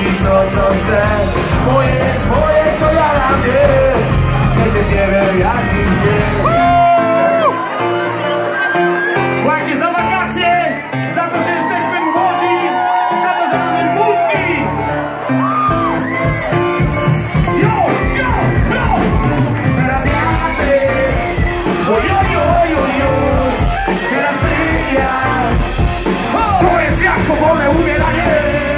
wrócisz to co chcę. Moje jest moje, co ja na mnie. Przecież nie wiem jak i gdzie. Słuchajcie, za wakacje, za to, że jesteśmy młodzi, za to, że mamy mózgi. Jo, jo, jo. Teraz ja, ty. Ojojojojo. Teraz ty, ja. To jest jak powolne umieranie.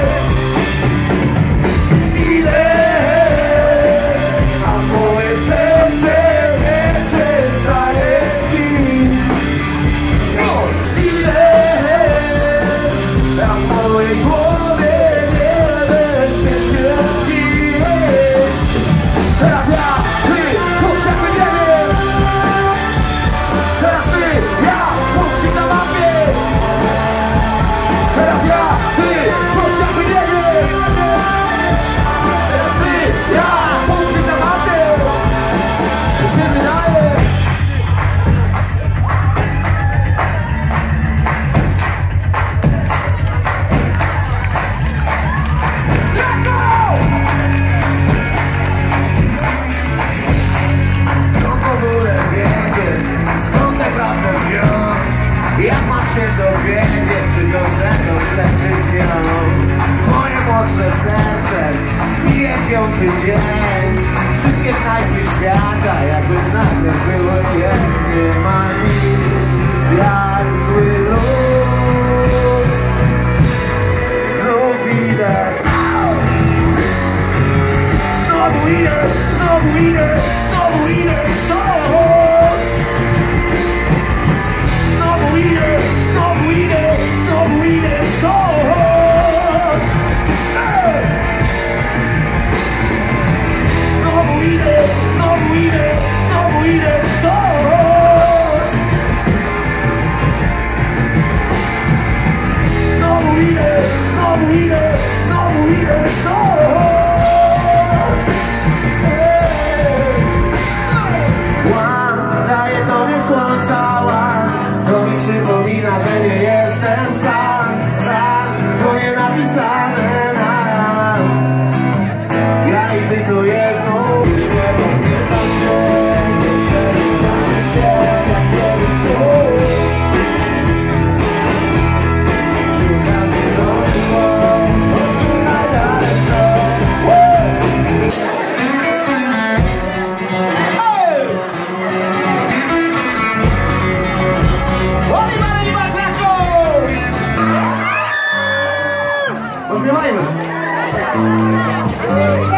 Jak mam się dowiedzieć, czy to ze mną źle, czy z nią? Moje młodsze serce bije piąty dzień. Wszystkie knajpy świata jakby nagle były jednym. Nie ma nic jak zły luz. Znów idę. Znowu idę, znowu idę, znowu idę stąd. Znowu idę, znowu idę, znowu idę stąd. Znowu idę, znowu idę, znowu idę stąd. Znowu idę, znowu idę, znowu idę stąd. Daję tobie słońca ład. To mi przypomina, że nie jestem sam. Twoje napisane na ja i tylko jedno. Już nie pamiętam cię, nie przerywamy się jak kiedyś było. Szukam zielonych wod, chodźmy najdalej stąd. Śpiewajmy!